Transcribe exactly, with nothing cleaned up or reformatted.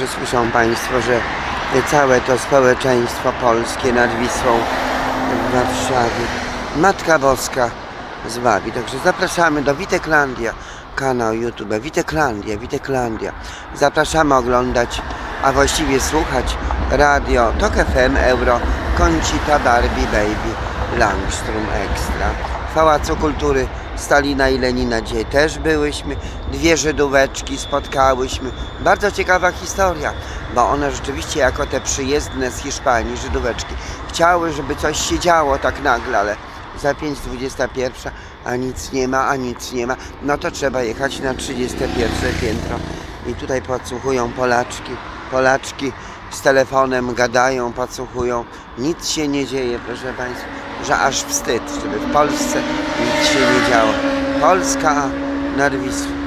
że słyszą Państwo, że całe to społeczeństwo polskie nad Wisłą w Warszawie Matka Boska zbawi. Także zapraszamy do Witeklandia, kanał YouTube Witeklandia, Witeklandia. Zapraszamy oglądać, a właściwie słuchać radio Tok F M, Euro, Koncita, Barbie, Baby, Langstrom Extra. W Pałacu Kultury Stalina i Lenina, gdzie też byłyśmy, dwie Żydóweczki spotkałyśmy. Bardzo ciekawa historia, bo one rzeczywiście jako te przyjezdne z Hiszpanii Żydóweczki chciały, żeby coś się działo tak nagle, ale za pięć dwudziesta pierwsza, a nic nie ma, a nic nie ma, no to trzeba jechać na trzydzieste pierwsze piętro i tutaj podsłuchują Polaczki, Polaczki z telefonem gadają, podsłuchują, nic się nie dzieje, proszę Państwa, że aż wstyd, żeby w Polsce nic się nie działo. Polska nad Wisłą.